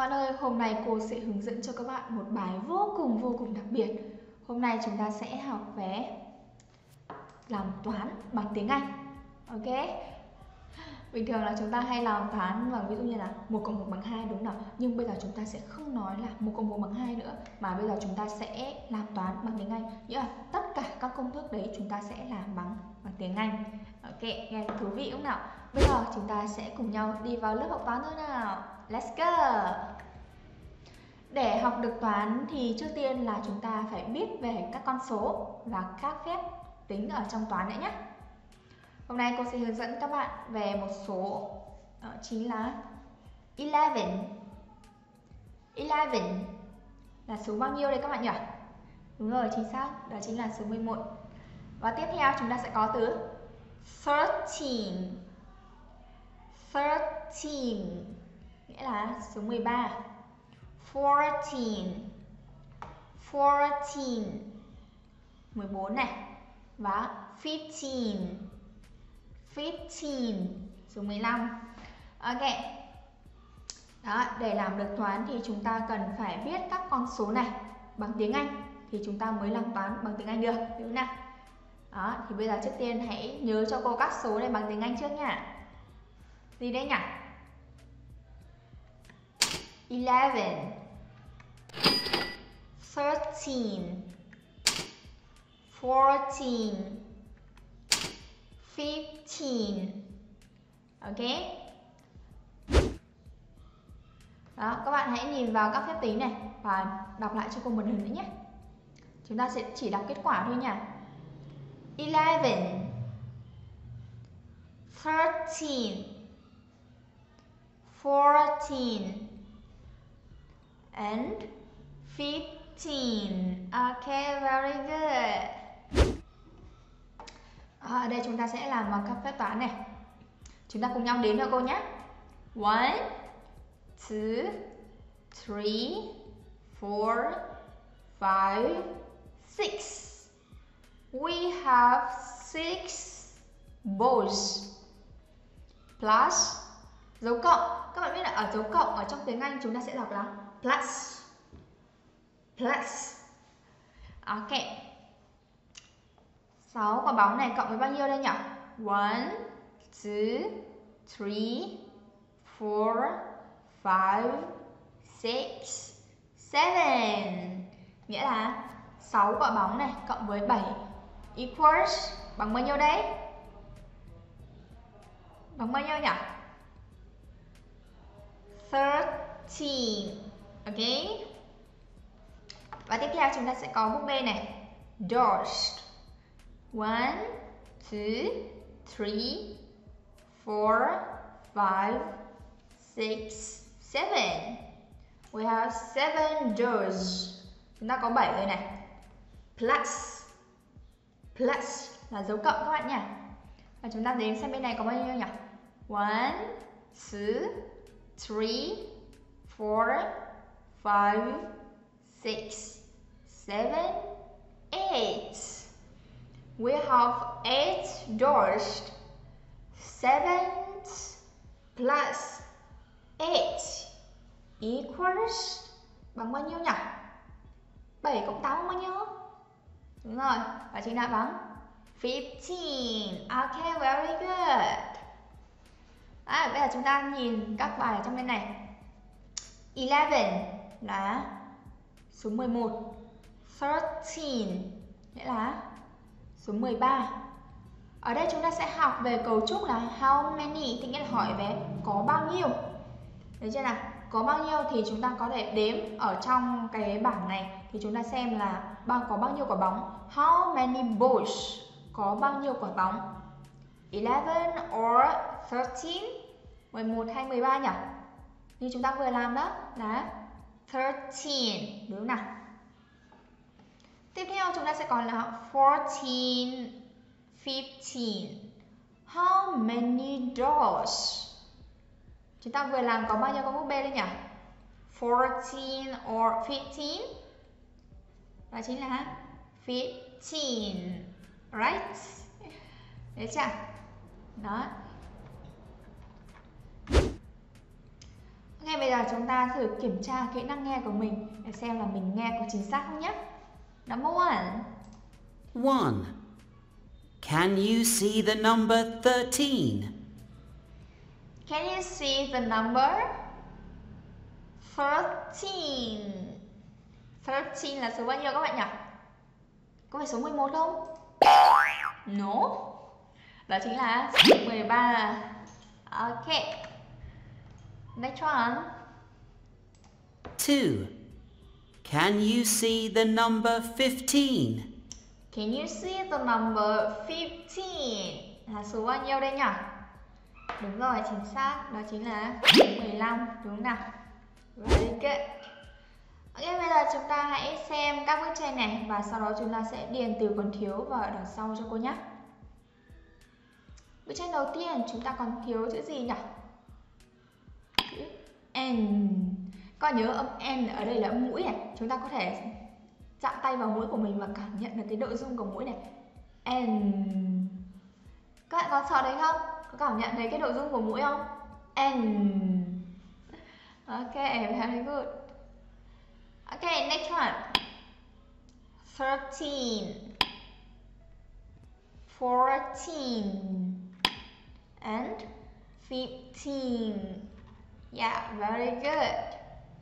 bạn ơi, hôm nay cô sẽ hướng dẫn cho các bạn một bài vô cùng đặc biệt. Hôm nay chúng ta sẽ học về làm toán bằng tiếng Anh. Ok? Bình thường là chúng ta hay làm toán bằng ví dụ như là 1 cộng 1 bằng 2 đúng không nào? Nhưng bây giờ chúng ta sẽ không nói là 1 cộng 1 bằng 2 nữa, mà bây giờ chúng ta sẽ làm toán bằng tiếng Anh. Nghĩa là tất cả các công thức đấy chúng ta sẽ làm bằng tiếng Anh. Ok, nghe thú vị không nào? Bây giờ chúng ta sẽ cùng nhau đi vào lớp học toán thôi nào. Let's go! Để học được toán thì trước tiên là chúng ta phải biết về các con số và các phép tính ở trong toán nữa nhé. Hôm nay cô sẽ hướng dẫn các bạn về một số, đó chính là 11. 11 là số bao nhiêu đây các bạn nhỉ? Đúng rồi, chính xác, đó chính là số 11. Và tiếp theo chúng ta sẽ có từ 13. 13 nghĩa là số 13. 14. 14 này. Và 15. 15 số 15. Ok. Đó, để làm được toán thì chúng ta cần phải biết các con số này bằng tiếng Anh thì chúng ta mới làm toán bằng tiếng Anh được, đúng không nào? Đó, thì bây giờ trước tiên hãy nhớ cho cô các số này bằng tiếng Anh trước nha. Gì đấy nhỉ? 11, 13, 14, 15. Ok. Đó, các bạn hãy nhìn vào các phép tính này và đọc lại cho cô một lần nữa nhé. Chúng ta sẽ chỉ đọc kết quả thôi nha. 11, 13, 14 and 15. Ok, very good. Ở đây chúng ta sẽ làm bằng các phép toán này. Chúng ta cùng nhau đếm theo cô nhé. 1, 2, 3, 4, 5, 6. We have 6 balls. Plus dấu cộng. Các bạn biết là ở dấu cộng ở trong tiếng Anh chúng ta sẽ đọc là plus. Plus. Ok. 6 quả bóng này cộng với bao nhiêu đây nhỉ? 1, 2, 3, 4, 5, 6, 7. Nghĩa là 6 quả bóng này cộng với 7 equals bằng bao nhiêu đấy? Bằng bao nhiêu nhỉ? 13. Ok. Và tiếp theo chúng ta sẽ có búp bê này. Doors. 1, 2, 3, 4, 5, 6, 7. We have 7 doors. Chúng ta có 7 rồi này. Plus. Plus là dấu cộng các bạn nhỉ. Và chúng ta đếm xem bên này có bao nhiêu nhỉ? 1, 2, 3, 4, 5, 6, 7, 8. We have 8 doors. 7 plus 8 equals bằng bao nhiêu nhỉ? 7 cộng 8 bằng bao nhiêu? Đúng rồi, và chính là bằng 15. Ok, very good. Bây giờ chúng ta nhìn các bài ở trong bên này. 11 là số 11. 13 nghĩa là số 13. Ở đây chúng ta sẽ học về cấu trúc là how many, thì nghĩa là hỏi về có bao nhiêu. Đấy chưa nào? Có bao nhiêu thì chúng ta có thể đếm ở trong cái bảng này thì chúng ta xem là có bao nhiêu quả bóng. How many balls? Có bao nhiêu quả bóng? 11 or 13? 11 hay 13 nhỉ? Như chúng ta vừa làm đó là 13, đúng không nào? Tiếp theo chúng ta sẽ còn là 14, 15. How many doors? Chúng ta vừa làm có bao nhiêu con búp bê đây nhỉ? 14 or 15? Đó chính là 15. Right? Đấy chưa? Đó. Ok, bây bây giờ chúng ta thử kiểm tra kỹ năng nghe của mình để xem là mình nghe có chính xác không nhé. Number 1. 1. Can you see the number 13? Can you see the number 13? 13 là số bao nhiêu các bạn nhỉ? Có phải số 11 không? No. Đó chính là số 13. Ok. Next one. 2. Can you see the number 15? Can you see the number 15? Là số bao nhiêu đây nhỉ? Đúng rồi, chính xác. Đó chính là số 15. Đúng không nào? Very good. Ok, bây giờ chúng ta hãy xem các bước trên này và sau đó chúng ta sẽ điền từ còn thiếu vào ở đằng sau cho cô nhé. Bước trên đầu tiên chúng ta còn thiếu chữ gì nhỉ? Chữ N. Các bạn nhớ âm N ở đây là âm mũi này. Chúng ta có thể chạm tay vào mũi của mình và cảm nhận được cái độ rung của mũi này. N. Các bạn có sợ đấy không? Có cảm nhận thấy cái độ rung của mũi không? N. Ok, very good. Ok, next one. 13. 14 and 15. Yeah, very good.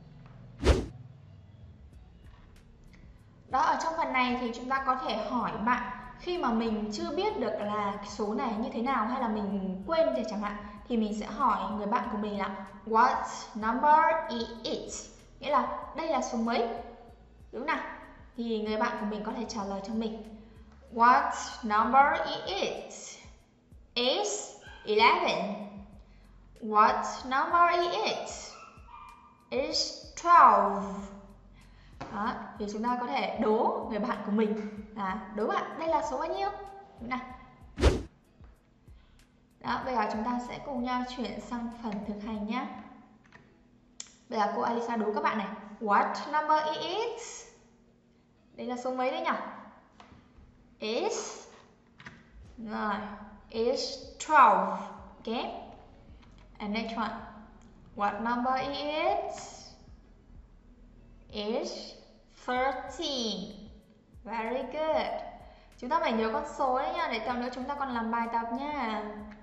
Đó, ở trong phần này thì chúng ta có thể hỏi bạn khi mà mình chưa biết được là số này như thế nào hay là mình quên thì chẳng hạn, thì mình sẽ hỏi người bạn của mình là what number is it? Nghĩa là đây là số mấy? Đúng nào? Thì người bạn của mình có thể trả lời cho mình. What number is it? Is 11. What number is it? Is 12. Đó, thì chúng ta có thể đố người bạn của mình là đố bạn đây là số bao nhiêu? Đúng nào? Đó, bây giờ chúng ta sẽ cùng nhau chuyển sang phần thực hành nhé. Bây giờ cô Alisa đố các bạn này. What number is it? Đây là số mấy đấy nhỉ? Is rồi, is 12. Okay. And next one. What number is it? Is 13. Very good. Chúng ta phải nhớ con số đấy nha, để tầm nữa chúng ta còn làm bài tập nha.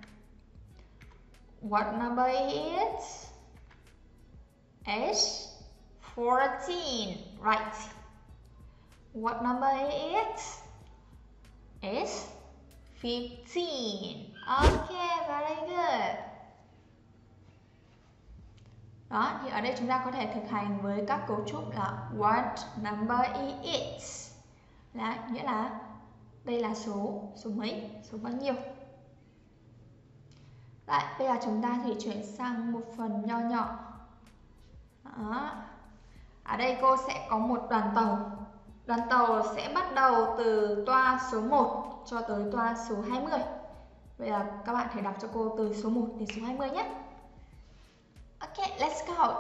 What number is it? Is 14. Right. What number is it? Is 15. Okay, very good. Đó, thì ở đây chúng ta có thể thực hành với các cấu trúc là what number is it? Là nghĩa là đây là số mấy, số bao nhiêu. Đấy, bây giờ chúng ta thì chuyển sang một phần nho nhỏ. Đó. Ở đây cô sẽ có một đoàn tàu. Đoàn tàu sẽ bắt đầu từ toa số 1 cho tới toa số 20. Bây giờ các bạn hãy đọc cho cô từ số 1 đến số 20 nhé. Ok, let's go.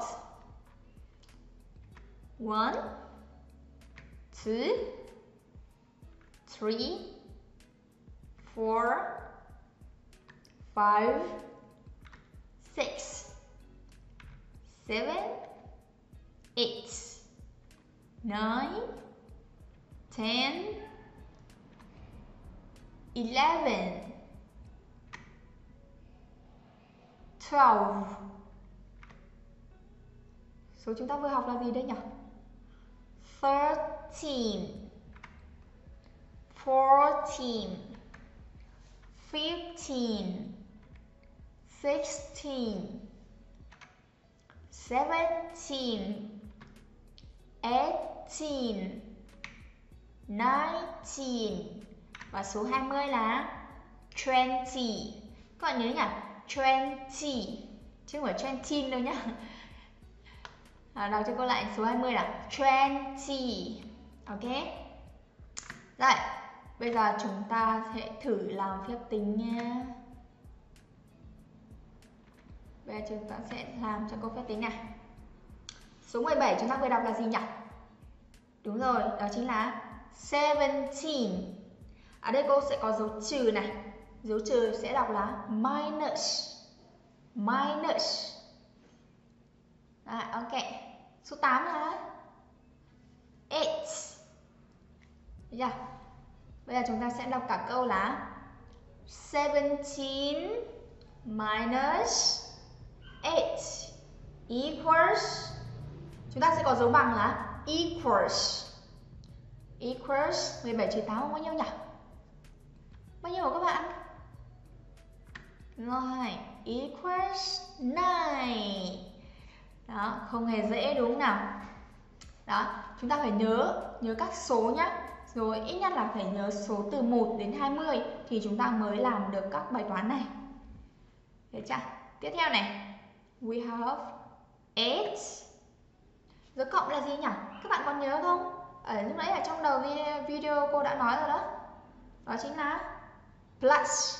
1, 2, 3, 4, 5, 6, 7, 8, 9, 10, 11, 12. Số chúng ta vừa học là gì đấy nhỉ? 13, 14, 15, 16, 17, 18, 19 và số 20 là 20. Các bạn nhớ nhỉ? 20 chứ không phải 20 đâu nhá. Đọc cho cô lại số 20 là 20. Ok. Rồi, bây giờ chúng ta sẽ thử làm phép tính nha. Bây giờ chúng ta sẽ làm cho cô phép tính này. Số 17 chúng ta vừa đọc là gì nhỉ? Đúng rồi, đó chính là 17. Ở đây cô sẽ có dấu trừ này. Dấu trừ sẽ đọc là minus. Minus. Đấy. Ok. Số 8 là 8. Được chưa? Bây giờ chúng ta sẽ đọc cả câu là 17 minus 8 equals, chúng ta sẽ có dấu bằng là equals. 17 trừ 8 bao nhiêu nhỉ? Bao nhiêu các bạn? Rồi, equals 9. Đó, không hề dễ đúng không nào? Đó, chúng ta phải nhớ các số nhá. Rồi ít nhất là phải nhớ số từ 1 đến 20 thì chúng ta mới làm được các bài toán này. Được chưa? Tiếp theo này, we have 8. Dấu cộng là gì nhỉ? Các bạn còn nhớ không? Ở lúc nãy ở trong đầu video cô đã nói rồi đó. Đó chính là plus.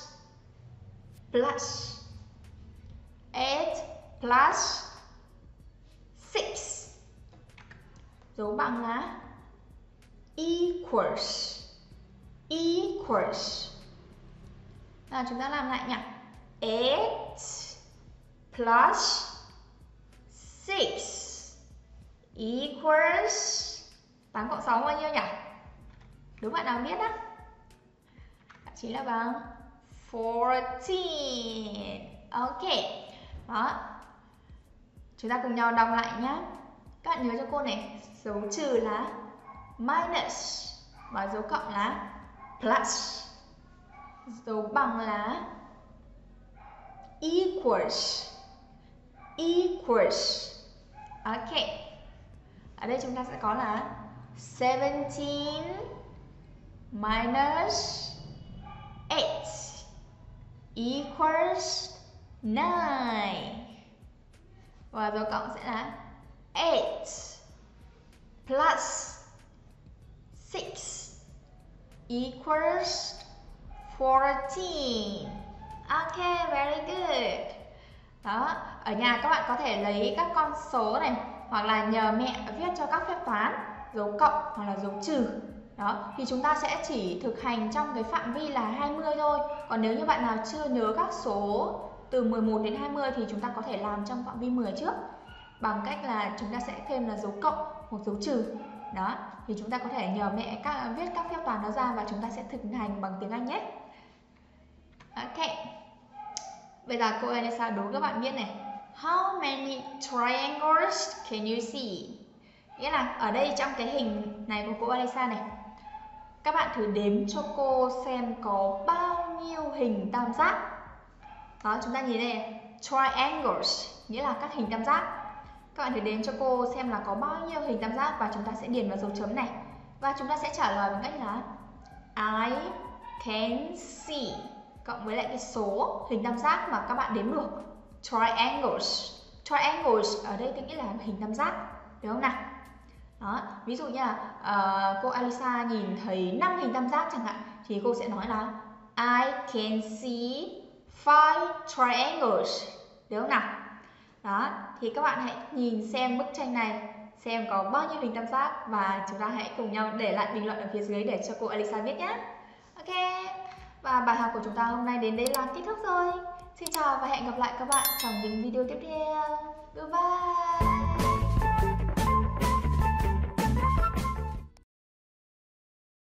8 plus 6. Dấu bằng là equals. Nào chúng ta làm lại nhỉ. 8 plus 6 equals 8 cộng 6 bao nhiêu nhỉ? Đúng bạn nào biết đó? Chính là bằng 14. Ok. Đó. Chúng ta cùng nhau đọc lại nhé. Các bạn nhớ cho cô này, dấu trừ là minus và dấu cộng là plus. Dấu bằng là equals. Ok. Ở đây chúng ta sẽ có là 17 minus 8 equals 9. Và dấu cộng sẽ là 8 plus 6 equals 14. Ok, very good. Đó, ở nhà các bạn có thể lấy các con số này hoặc là nhờ mẹ viết cho các phép toán, dấu cộng hoặc là dấu trừ. Đó, thì chúng ta sẽ chỉ thực hành trong cái phạm vi là 20 thôi. Còn nếu như bạn nào chưa nhớ các số từ 11 đến 20 thì chúng ta có thể làm trong phạm vi 10 trước. Bằng cách là chúng ta sẽ thêm là dấu cộng hoặc dấu trừ. Đó, thì chúng ta có thể nhờ mẹ viết các phép toán đó ra và chúng ta sẽ thực hành bằng tiếng Anh nhé. Ok. Bây giờ cô Elisa đố các bạn biết này. How many triangles can you see? Nghĩa là ở đây trong cái hình này của cô Elisa này, các bạn thử đếm cho cô xem có bao nhiêu hình tam giác. Đó, chúng ta nhìn đây này, triangles nghĩa là các hình tam giác. Các bạn thử đếm cho cô xem là có bao nhiêu hình tam giác và chúng ta sẽ điền vào dấu chấm này. Và chúng ta sẽ trả lời bằng cách là I can see cộng với lại cái số hình tam giác mà các bạn đếm được. Triangles. Triangles ở đây tức nghĩa là hình tam giác, đúng không nào? Đó, ví dụ như là cô Alisa nhìn thấy 5 hình tam giác chẳng hạn thì cô sẽ nói là I can see 5 triangles, đúng không nào? Đó, thì các bạn hãy nhìn xem bức tranh này xem có bao nhiêu hình tam giác và chúng ta hãy cùng nhau để lại bình luận ở phía dưới để cho cô Alisa biết nhé. Ok, và bài học của chúng ta hôm nay đến đây là kết thúc rồi. Xin chào và hẹn gặp lại các bạn trong những video tiếp theo. Goodbye.